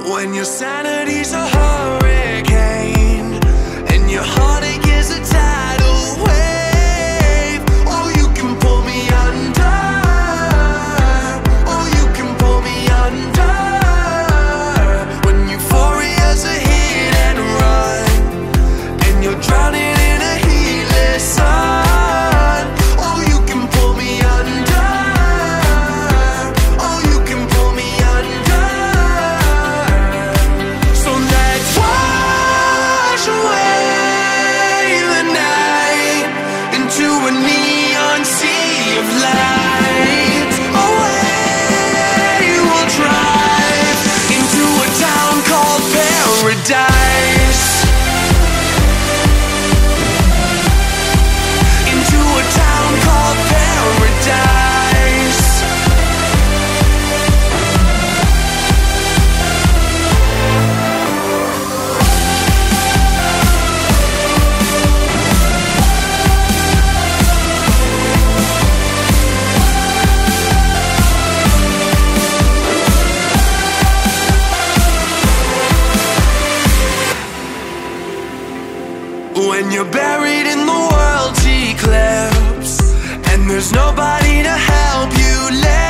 When your sanity's a hurricane and your heartache is a tidal wave, oh, you can pull me under. Oh, you can pull me under. When euphoria's a hit and run and you're drowning in a heatless sun, oh, you can pull me under. Oh, you can pull me under. So let's wash away the night into a neon sea of light. Away we'll drive into a town called paradise. Into a town called paradise. When you're buried in the world's eclipse and there's nobody to help you live,